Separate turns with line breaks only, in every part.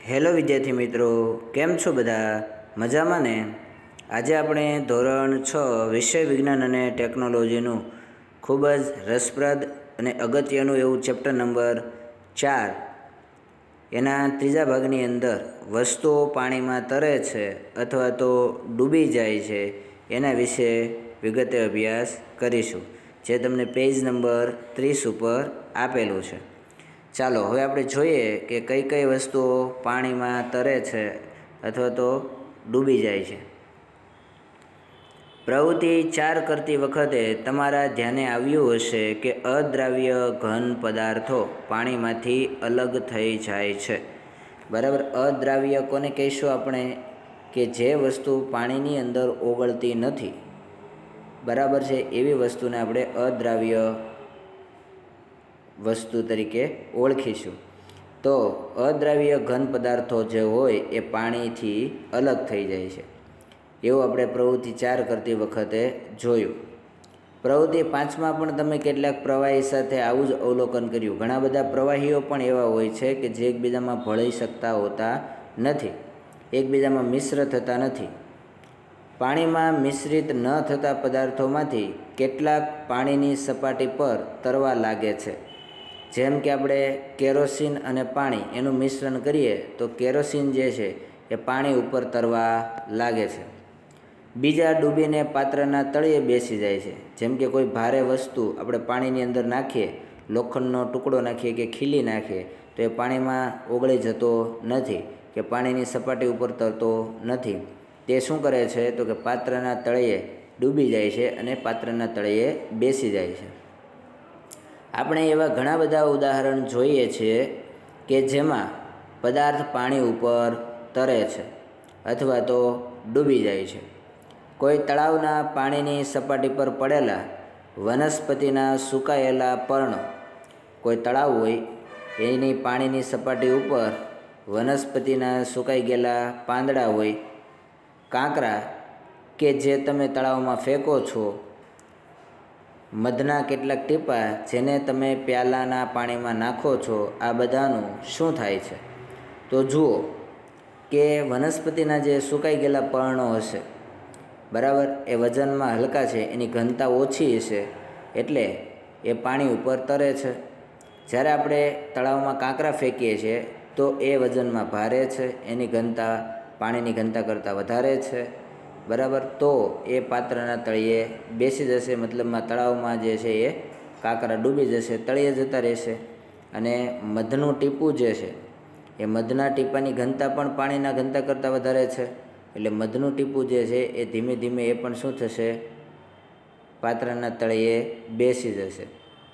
Hello વિદ્યાર્થી મિત્રો, કેમ છો બધા? મજામાં ને? આજે આપણે ધોરણ 6 વિષય વિજ્ઞાન અને ટેકનોલોજીનું ખૂબ જ રસપ્રદ અને અગત્યનું એવું ચેપ્ટર નંબર 4 એના ત્રીજા ભાગની અંદર વસ્તુઓ પાણીમાં તરે છે અથવા તો ડૂબી જાય છે એના વિશે વિગતે અભ્યાસ કરીશું, જે તમને પેજ નંબર 30 ઉપર આપેલું છે। ચાલો હવે આપણે જોઈએ કે કઈ કઈ વસ્તુઓ પાણીમાં તરે છે અથવા તો ડૂબી જાય છે। પ્રવૃત્તિ 4 કરતી વખતે તમારા ધ્યાને આવ્યું હશે કે અદ્રાવ્ય ઘન પદાર્થો પાણીમાંથી અલગ થઈ જાય છે, બરાબર। અદ્રાવ્ય કોને કહીશું આપણે? કે જે વસ્તુ પાણીની અંદર ઓગળતી નથી, બરાબર છે, એવી વસ્તુને આપણે અદ્રાવ્ય વસ્તુ તરીકે ઓળખીશું। તો અદ્રાવ્ય ઘન પદાર્થો જે હોય એ પાણીથી અલગ થઈ જાય છે, એવું આપણે પ્રવૃત્તિ 4 કરતી વખતે જોયું। પ્રવૃત્તિ 5માં પણ તમે કેટલાક પ્રવાહી સાથે આવું જ અવલોકન કર્યું। ઘણા બધા પ્રવાહીઓ પણ એવા હોય છે કે જે એકબીજામાં ભળી શકતા હોતા નથી, એકબીજામાં મિશ્ર થતા નથી। પાણીમાં મિશ્રિત ન થતા પદાર્થોમાંથી કેટલાક પાણીની સપાટી પર તરવા લાગે છે। જેમ કે આપણે કેરોસીન અને પાણી એનું મિશ્રણ કરીએ તો કેરોસીન જે છે એ પાણી ઉપર તરવા લાગે છે। બીજા ડૂબીને પાત્રના તળિયે બેસી જાય છે। જેમ કે કોઈ ભારે વસ્તુ આપણે પાણીની અંદર નાખીએ, લોખંડનો ટુકડો નાખીએ કે ખીલી નાખીએ તો એ પાણીમાં ઓગળી જતો નથી કે પાણીની સપાટી ઉપર તરતો નથી। તે શું કરે છે તો કે પાત્રના તળિયે ડૂબી જાય છે અને પાત્રના તળિયે બેસી જાય છે। આપણે એવા ઘણા બધા ઉદાહરણ જોઈએ છીએ કે જેમાં પદાર્થ પાણી ઉપર તરે છે અથવા તો ડૂબી જાય છે। કોઈ તળાવના પાણીની સપાટી પર પડેલા વનસ્પતિના સુકાયેલા પર્ણો, કોઈ તળાવ હોય એની પાણીની સપાટી ઉપર વનસ્પતિના સુકાઈ ગયેલા પાંદડા હોય, કાંકરા કે જે તમે તળાવમાં ફેંકો છો, મધના કેટલાક ટીપા જેને તમે પ્યાલાના પાણીમાં નાખો છો, આ બધાનું શું થાય છે? તો જુઓ કે વનસ્પતિના જે સુકાઈ ગયેલા પર્ણો હશે, બરાબર, એ વજનમાં હલકા છે, એની ઘનતા ઓછી હશે એટલે એ પાણી ઉપર તરે છે। જ્યારે આપણે તળાવમાં કાંકરા ફેંકીએ છીએ તો એ વજનમાં ભારે છે, એની ઘનતા પાણીની ઘનતા કરતાં વધારે છે, બરાબર। તો એ પાત્રના તળિયે બેસી જશે, મતલબમાં તળાવમાં જે છે એ કાંકરા ડૂબી જશે, તળિયે જતા રહેશે। અને મધનું ટીપું જે છે એ મધના ટીપાની ઘનતા પણ પાણીના ઘનતા કરતાં વધારે છે, એટલે મધનું ટીપું જે છે એ ધીમે ધીમે એ પણ શું થશે? પાત્રના તળિયે બેસી જશે।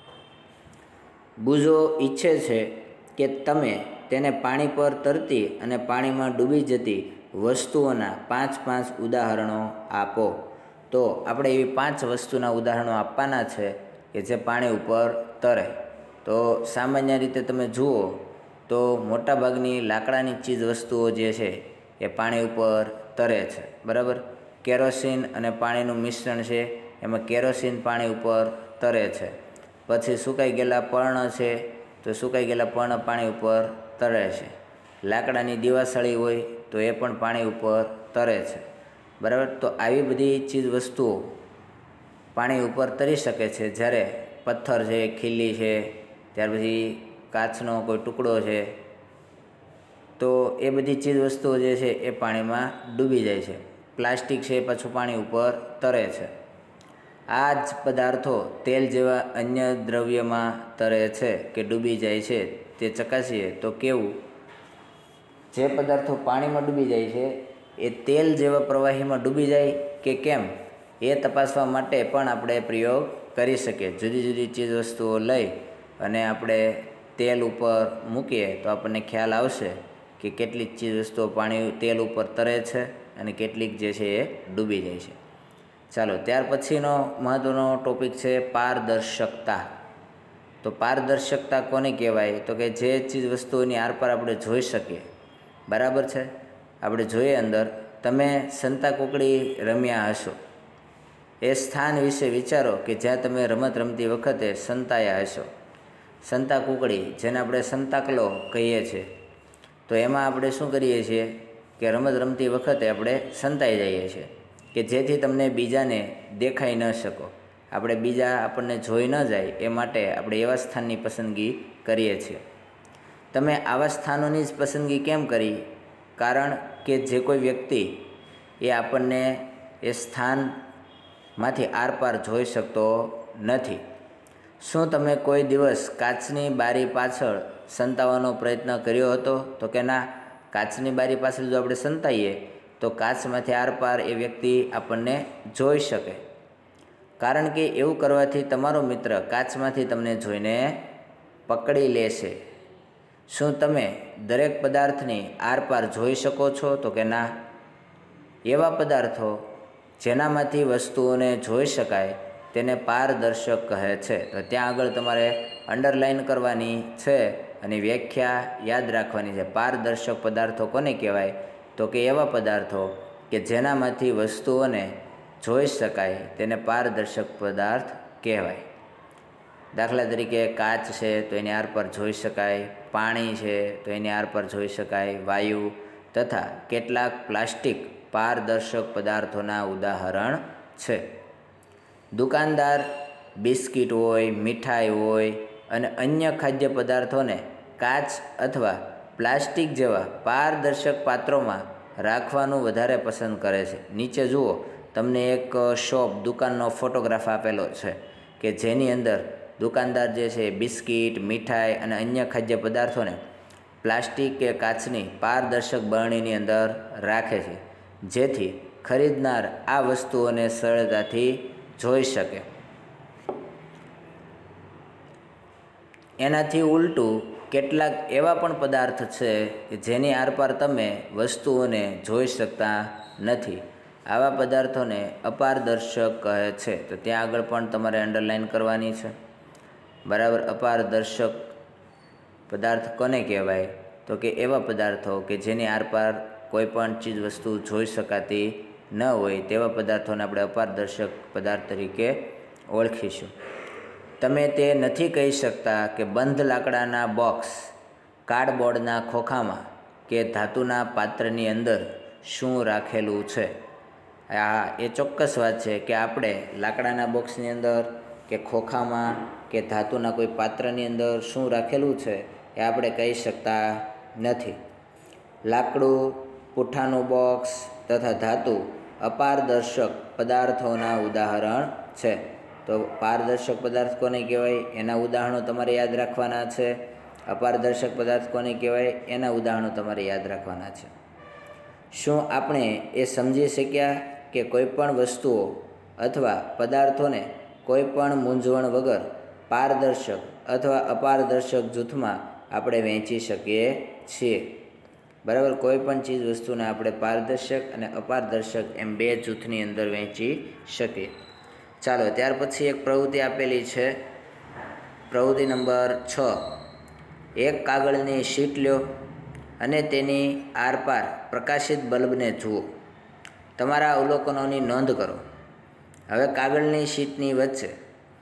બુઝો ઈચ્છે છે કે તમે તેને પાણી પર તરતી અને પાણીમાં ડૂબી જતી વસ્તુઓના 5 ઉદાહરણો આપો। તો આપણે એવી 5 વસ્તુના ઉદાહરણો આપવાના છે કે જે પાણી ઉપર તરે। તો સામાન્ય રીતે તમે જુઓ તો મોટાભાગની લાકડાની ચીજ વસ્તુઓ જે છે એ પાણી ઉપર તરે છે, બરાબર। કેરોસીન અને પાણીનું મિશ્રણ છે, એમાં કેરોસીન પાણી ઉપર તરે છે। પછી સુકાઈ ગયેલા પર્ણ છે તો સુકાઈ ગયેલા પર્ણ પાણી ઉપર તરે છે। લાકડાની દિવાસળી હોય તો એ પણ પાણી ઉપર તરે છે, બરાબર। તો આવી બધી ચીજ વસ્તુઓ પાણી ઉપર તરી શકે છે। જ્યારે પથ્થર છે, ખીલી છે, ત્યાર પછી કાચનો કોઈ ટુકડો છે, તો એ બધી ચીજ વસ્તુઓ જે છે એ પાણીમાં ડૂબી જાય છે। પ્લાસ્ટિક છે પાછું પાણી ઉપર તરે છે। આ જ પદાર્થો તેલ જેવા અન્ય દ્રવ્યમાં તરે છે કે ડૂબી જાય છે તે ચકાસીએ તો કેવું? જે પદાર્થો પાણીમાં ડૂબી જાય છે એ તેલ જેવા પ્રવાહીમાં ડૂબી જાય કે કેમ, એ તપાસવા માટે પણ આપણે પ્રયોગ કરી શકીએ। જુદી જુદી ચીજ વસ્તુઓ લઈ અને આપણે તેલ ઉપર મૂકીએ તો આપણને ખ્યાલ આવશે કે કેટલીક ચીજ વસ્તુઓ તેલ ઉપર તરે છે અને કેટલીક જે છે એ ડૂબી જાય છે। ચાલો, ત્યાર પછીનો મહત્ત્વનો ટોપિક છે પારદર્શકતા। તો પારદર્શકતા કોને કહેવાય? તો કે જે ચીજ વસ્તુઓની આરપાર આપણે જોઈ શકીએ, બરાબર છે। આપણે જોઈએ અંદર, તમે સંતાકૂકડી રમ્યા હશો, એ સ્થાન વિશે વિચારો કે જ્યાં તમે રમત રમતી વખતે સંતાયા હશો। સંતાકૂકડી, જેને આપણે સંતાકલો કહીએ છીએ, તો એમાં આપણે શું કરીએ છીએ કે રમત રમતી વખતે આપણે સંતાઈ જઈએ છીએ કે જેથી તમને બીજાને દેખાઈ ન શકો, આપણે બીજા આપણને જોઈ ન જાય એ માટે આપણે એવા સ્થાનની પસંદગી કરીએ છીએ. તમે આવા સ્થાનોની જ પસંદગી કેમ કરી? કારણ કે જે કોઈ વ્યક્તિ એ આપણને એ સ્થાનમાંથી આરપાર જોઈ શકતો નથી. શું તમે કોઈ દિવસ કાચની બારી પાછળ સંતાવાનો પ્રયત્ન કર્યો હતો? તો કે ના, કાચની બારી પાછળ જો આપણે સંતાઈએ તો કાચમાંથી આરપાર એ વ્યક્તિ આપણને જોઈ શકે. કારણ કે એવું કરવાથી તમારો મિત્ર કાચમાંથી તમને જોઈને પકડી લેશે. શું તમે દરેક પદાર્થની આરપાર જોઈ શકો છો? તો કે ના. એવા પદાર્થો જેનામાંથી વસ્તુઓને જોઈ શકાય તેને પારદર્શક કહે છે. તો ત્યાં આગળ તમારે અંડરલાઇન કરવાની છે અને વ્યાખ્યા યાદ રાખવાની છે. પારદર્શક પદાર્થો કોને કહેવાય? તો કે એવા પદાર્થો કે જેનામાંથી વસ્તુઓને જોઈ શકાય તેને પારદર્શક પદાર્થ કહેવાય. દાખલા તરીકે કાચ છે તો એની આરપાર જોઈ શકાય, પાણી છે તો એની આરપાર જોઈ શકાય, વાયુ તથા કેટલાક પ્લાસ્ટિક પારદર્શક પદાર્થોના ઉદાહરણ છે. દુકાનદાર બિસ્કિટ હોય, મીઠાઈ હોય અને અન્ય ખાદ્ય પદાર્થોને કાચ અથવા પ્લાસ્ટિક જેવા પારદર્શક પાત્રોમાં રાખવાનું વધારે પસંદ કરે છે. નીચે જુઓ, તમને એક શોપ દુકાનનો ફોટોગ્રાફ આપેલો છે કે જેની અંદર દુકાનદાર જે છે બિસ્કિટ, મીઠાઈ અને અન્ય ખાદ્ય પદાર્થોને પ્લાસ્ટિક કે કાચની પારદર્શક બરણીની અંદર રાખે છે જેથી ખરીદનાર આ વસ્તુઓને સરળતાથી જોઈ શકે. એનાથી ઉલટું કેટલાક એવા પણ પદાર્થ છે કે જેની આરપાર તમે વસ્તુઓને જોઈ શકતા નથી. આવા પદાર્થોને અપારદર્શક કહે છે. તો ત્યાં આગળ પણ તમારે અંડરલાઇન કરવાની છે. બરાબર. અપારદર્શક પદાર્થ કોને કહેવાય? તો કે એવા પદાર્થો કે જેની આરપાર કોઈ પણ ચીજ વસ્તુ જોઈ શકાતી ન હોય તેવા પદાર્થોને આપણે અપારદર્શક પદાર્થ તરીકે ઓળખીશું. તમે તે નથી કહી શકતા કે બંધ લાકડાના બોક્સ, કાર્ડબોર્ડના ખોખામાં કે ધાતુના પાત્રની અંદર શું રાખેલું છે. હા, એ ચોક્કસ વાત છે કે આપણે લાકડાના બોક્સની અંદર કે ખોખામાં કે ધાતુના કોઈ પાત્રની અંદર શું રાખેલું છે એ આપણે કહી શકતા નથી. લાકડું, પુઠ્ઠાનું બોક્સ તથા ધાતુ અપારદર્શક પદાર્થોના ઉદાહરણ છે. તો પારદર્શક પદાર્થ કોને કહેવાય એના ઉદાહરણો તમારે યાદ રાખવાના છે. અપારદર્શક પદાર્થ કોને કહેવાય એના ઉદાહરણો તમારે યાદ રાખવાના છે. શું આપણે એ સમજી શક્યા કે કોઈપણ વસ્તુઓ અથવા પદાર્થોને કોઈપણ મૂંઝવણ વગર પારદર્શક અથવા અપારદર્શક જૂથમાં આપણે વહેંચી શકીએ છીએ. બરાબર. કોઈ પણ ચીજ વસ્તુને આપણે પારદર્શક અને અપારદર્શક એમ બે જૂથની અંદર વહેંચી શકીએ. ચાલો, ત્યાર પછી એક પ્રવૃત્તિ આપેલી છે. પ્રવૃત્તિ નંબર 6. એક કાગળની શીટ લ્યો અને તેની આરપાર પ્રકાશિત બલ્બને જુઓ. તમારા અવલોકનોની નોંધ કરો. હવે કાગળની શીટની વચ્ચે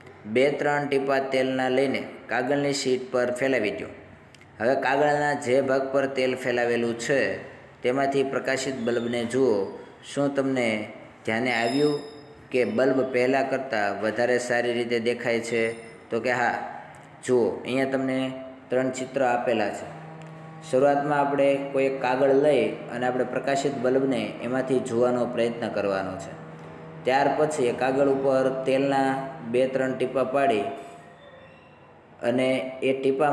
2-3 ટીપા તેલના લઈને કાગળની શીટ પર ફેલાવી દો. હવે કાગળના જે ભાગ પર તેલ ફેલાવેલું છે તેમાંથી પ્રકાશિત બલ્બને જુઓ. શું તમને ધ્યાને આવ્યું કે બલ્બ પહેલાં કરતાં વધારે સારી રીતે દેખાય છે? તો કે હા. જુઓ, અહીંયા તમને 3 ચિત્ર આપેલા છે. શરૂઆતમાં આપણે કોઈ કાગળ લઈ અને આપણે પ્રકાશિત બલ્બને એમાંથી જોવાનો પ્રયત્ન કરવાનો છે. ત્યાર પછી એ કાગળ ઉપર તેલના 2-3 ટીપા પાડી અને એ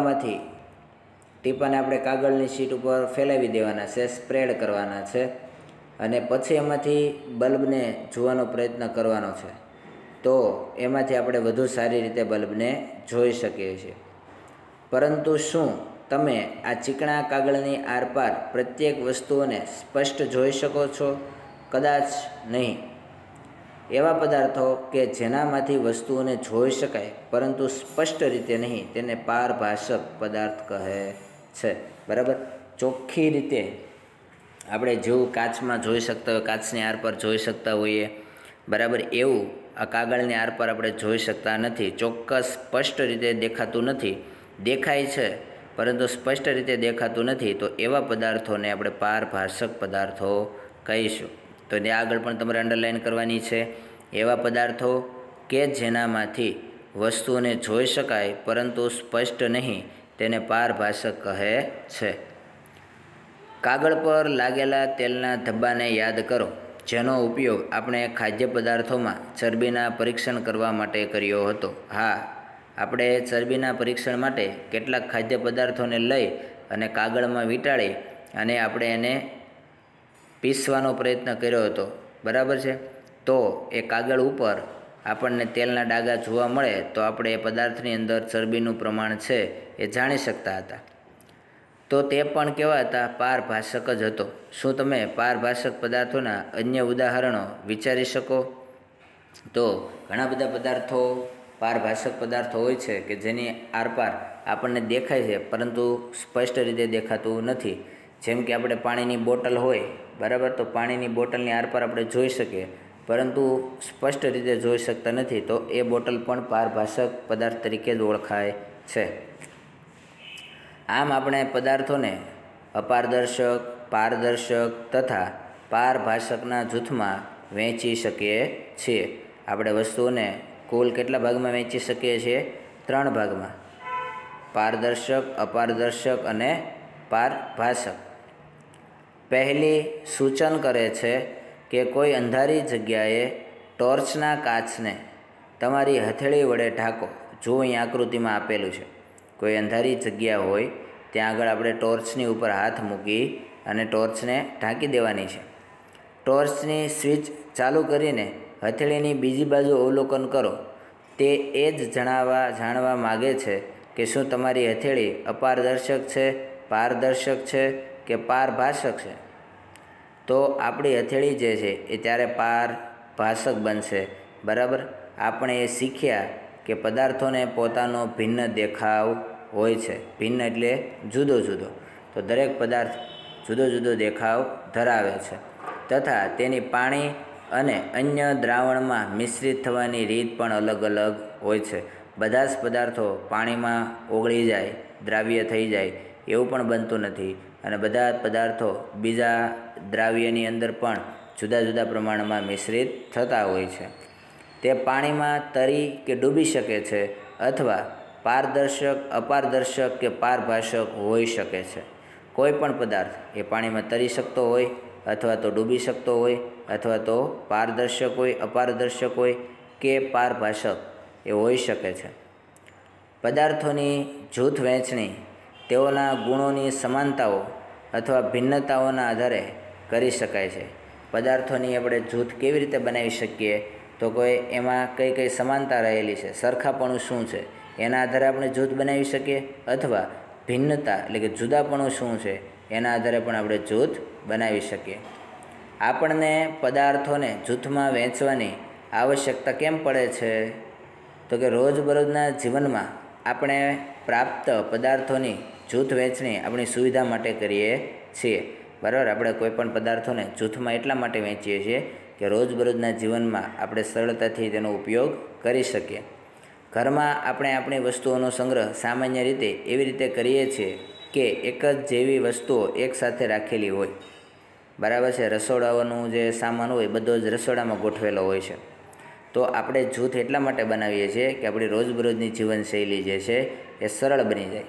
ટીપાને આપણે કાગળની શીટ ઉપર ફેલાવી દેવાના છે, સ્પ્રેડ કરવાના છે અને પછી એમાંથી બલ્બને જોવાનો પ્રયત્ન કરવાનો છે. તો એમાંથી આપણે વધુ સારી રીતે બલ્બને જોઈ શકીએ છીએ. પરંતુ શું તમે આ ચીકણા કાગળની આરપાર પ્રત્યેક વસ્તુઓને સ્પષ્ટ જોઈ શકો છો? કદાચ નહીં. એવા પદાર્થો કે જેનામાંથી વસ્તુઓને જોઈ શકાય પરંતુ સ્પષ્ટ રીતે નહીં તેને પારભાષક પદાર્થ કહે છે. બરાબર. ચોખ્ખી રીતે આપણે જેવું કાચમાં જોઈ શકતા હોય, કાચની આરપાર જોઈ શકતા હોઈએ, બરાબર, એવું આ કાગળની આરપાર આપણે જોઈ શકતા નથી. ચોક્કસ સ્પષ્ટ રીતે દેખાતું નથી. દેખાય છે પરંતુ સ્પષ્ટ રીતે દેખાતું નથી, તો એવા પદાર્થોને આપણે પારભાષક પદાર્થો કહીશું. તો ત્યાં આગળ પણ તમારે અંડરલાઇન કરવાની છે. એવા પદાર્થો કે જેનામાંથી વસ્તુઓને જોઈ શકાય પરંતુ સ્પષ્ટ નહીં, તેને પારભાષક કહે છે. કાગળ પર લાગેલા તેલના ધબ્બાને યાદ કરો, જેનો ઉપયોગ આપણે ખાદ્ય પદાર્થોમાં ચરબીના પરીક્ષણ કરવા માટે કર્યો હતો. હા, આપણે ચરબીના પરીક્ષણ માટે કેટલાક ખાદ્ય પદાર્થોને લઈ અને કાગળમાં વીંટાળી અને આપણે એને પીસવાનો પ્રયત્ન કર્યો હતો, બરાબર છે. તો એ કાગળ ઉપર આપણને તેલના ડાઘા જોવા મળે તો આપણે એ પદાર્થની અંદર ચરબીનું પ્રમાણ છે એ જાણી શકતા હતા. તો તે પણ કેવા હતા? પારભાષક જ હતો. શું તમે પારભાષક પદાર્થોના અન્ય ઉદાહરણો વિચારી શકો? તો ઘણા બધા પદાર્થો પારભાષક પદાર્થો હોય છે કે જેની આરપાર આપણને દેખાય છે પરંતુ સ્પષ્ટ રીતે દેખાતું નથી. જેમ કે આપણે પાણીની બોટલ હોય, બરાબર, તો પાણીની બોટલની આરપાર આપણે જોઈ શકીએ પરંતુ સ્પષ્ટ રીતે જોઈ શકતા નથી, તો એ બોટલ પણ પારભાષક પદાર્થ તરીકે જ ઓળખાય છે. આમ આપણે પદાર્થોને અપારદર્શક, પારદર્શક તથા પારભાષકના જૂથમાં વહેંચી શકીએ છીએ. આપણે વસ્તુઓને કુલ કેટલા ભાગમાં વહેંચી શકીએ છીએ? 3 ભાગમાં: પારદર્શક, અપારદર્શક અને પારભાષક. પહેલી સૂચન કરે છે કે કોઈ અંધારી જગ્યાએ ટોર્ચના કાચને તમારી હથેળી વડે ઢાંકો. જો અહીં આકૃતિમાં આપેલું છે, કોઈ અંધારી જગ્યા હોય ત્યાં આગળ આપણે ટોર્ચની ઉપર હાથ મૂકી અને ટોર્ચને ઢાંકી દેવાની છે. ટોર્ચની સ્વિચ ચાલુ કરીને હથેળીની બીજી બાજુ અવલોકન કરો. તે એ જ જાણવા માગે છે કે શું તમારી હથેળી અપારદર્શક છે, પારદર્શક છે કે પારભાષક છે. તો આપણી હથેળી જે છે એ ત્યારે પારભાષક બનશે, બરાબર. આપણે એ શીખ્યા કે પદાર્થોને પોતાનો ભિન્ન દેખાવ હોય છે. ભિન્ન એટલે જુદો જુદો. તો દરેક પદાર્થ જુદો જુદો દેખાવ ધરાવે છે તથા તેની પાણી અને અન્ય દ્રાવણમાં મિશ્રિત થવાની રીત પણ અલગ અલગ હોય છે. બધા જ પદાર્થો પાણીમાં ઓગળી જાય, દ્રાવ્ય થઈ જાય એવું પણ બનતું નથી અને બધા પદાર્થો બીજા દ્રાવ્યની અંદર પણ જુદા જુદા પ્રમાણમાં મિશ્રિત થતા હોય છે. તે પાણીમાં તરી કે ડૂબી શકે છે અથવા પારદર્શક, અપારદર્શક કે પારભાષક હોઈ શકે છે. કોઈ પણ પદાર્થ એ પાણીમાં તરી શકતો હોય અથવા તો ડૂબી શકતો હોય અથવા તો પારદર્શક હોય, અપારદર્શક હોય કે પારભાષક એ હોઈ શકે છે. પદાર્થોની જૂથ વહેંચણી તેઓના ગુણોની સમાનતાઓ અથવા ભિન્નતાઓના આધારે કરી શકાય છે. પદાર્થોની આપણે જૂથ કેવી રીતે બનાવી શકીએ? તો કોઈ એમાં કઈ કઈ સમાનતા રહેલી છે, સરખાપણું શું છે, એના આધારે આપણે જૂથ બનાવી શકીએ, અથવા ભિન્નતા એટલે કે જુદાપણું શું છે એના આધારે પણ આપણે જૂથ બનાવી શકીએ. આપણને પદાર્થોને જૂથમાં વહેંચવાની આવશ્યકતા કેમ પડે છે? તો કે રોજબરોજના જીવનમાં આપણે પ્રાપ્ત પદાર્થોની જૂથ વહેંચણી આપણી સુવિધા માટે કરીએ છીએ, બરાબર. આપણે કોઈપણ પદાર્થોને જૂથમાં એટલા માટે વહેંચીએ છીએ કે રોજબરોજના જીવનમાં આપણે સરળતાથી તેનો ઉપયોગ કરી શકીએ. ઘરમાં આપણે આપણી વસ્તુઓનો સંગ્રહ સામાન્ય રીતે એવી રીતે કરીએ છીએ કે એક જ જેવી વસ્તુઓ એકસાથે રાખેલી હોય, બરાબર છે. રસોડાઓનું જે સામાન હોય બધો જ રસોડામાં ગોઠવેલો હોય છે. તો આપણે જૂથ એટલા માટે બનાવીએ છીએ કે આપણી રોજબરોજની જીવનશૈલી જે છે એ સરળ બની જાય.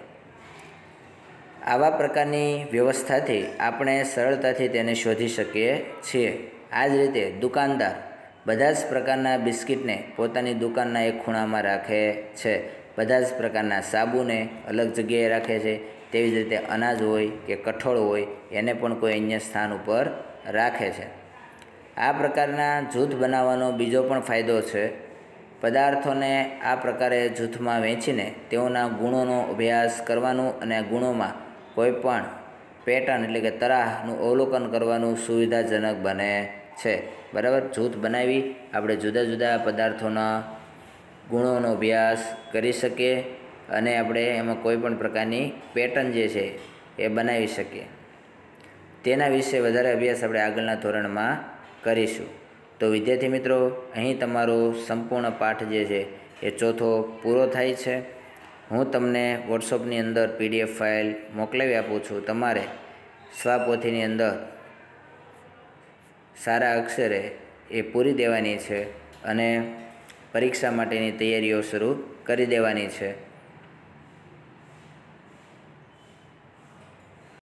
આવા પ્રકારની વ્યવસ્થાથી આપણે સરળતાથી તેને શોધી શકીએ છીએ. આ જ રીતે દુકાનદાર બધા જ પ્રકારના બિસ્કિટને પોતાની દુકાનના એક ખૂણામાં રાખે છે, બધા જ પ્રકારના સાબુને અલગ જગ્યાએ રાખે છે. તેવી જ રીતે અનાજ હોય કે કઠોળ હોય એને પણ કોઈ અન્ય સ્થાન ઉપર રાખે છે. આ પ્રકારના જૂથ બનાવવાનો બીજો પણ ફાયદો છે. પદાર્થોને આ પ્રકારે જૂથમાં વહેંચીને તેઓના ગુણોનો અભ્યાસ કરવાનું અને આ ગુણોમાં કોઈ પણ પેટર્ન એટલે કે તરાહનું અવલોકન કરવાનું સુવિધાજનક બને છે, બરાબર. જૂથ બનાવી આપણે જુદા જુદા પદાર્થોના ગુણોનો અભ્યાસ કરી શકીએ અને આપણે એમાં કોઈ પણ પ્રકારની પેટર્ન જે છે એ બનાવી શકીએ. તેના વિશે વધારે અભ્યાસ આપણે આગળના ધોરણમાં કરીશું. તો વિદ્યાર્થી મિત્રો, અહીં તમારો સંપૂર્ણ પાઠ જે છે એ ચોથો પૂરો થાય છે. હું તમને વોટ્સઅપની અંદર PDF ફાઇલ મોકલાવી આપું છું. તમારે સ્વાપોથીની અંદર સારા અક્ષરે એ પૂરી દેવાની છે અને પરીક્ષા માટેની તૈયારીઓ શરૂ કરી દેવાની છે.